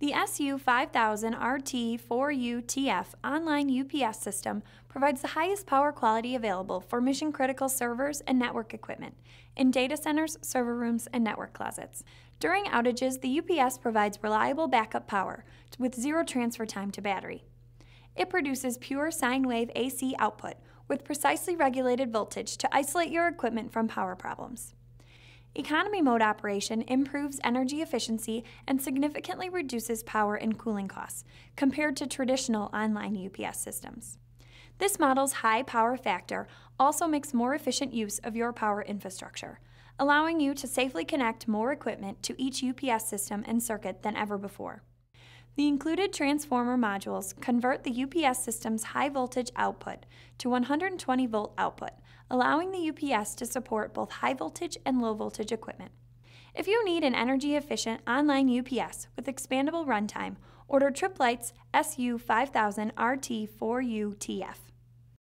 The SU5000RT4UTF online UPS system provides the highest power quality available for mission-critical servers and network equipment in data centers, server rooms, and network closets. During outages, the UPS provides reliable backup power with zero transfer time to battery. It produces pure sine wave AC output with precisely regulated voltage to isolate your equipment from power problems. Economy mode operation improves energy efficiency and significantly reduces power and cooling costs compared to traditional online UPS systems. This model's high power factor also makes more efficient use of your power infrastructure, allowing you to safely connect more equipment to each UPS system and circuit than ever before. The included transformer modules convert the UPS system's high voltage output to 120 volt output, allowing the UPS to support both high voltage and low voltage equipment. If you need an energy efficient online UPS with expandable runtime, order Tripp Lite's SU5000RT4UTF.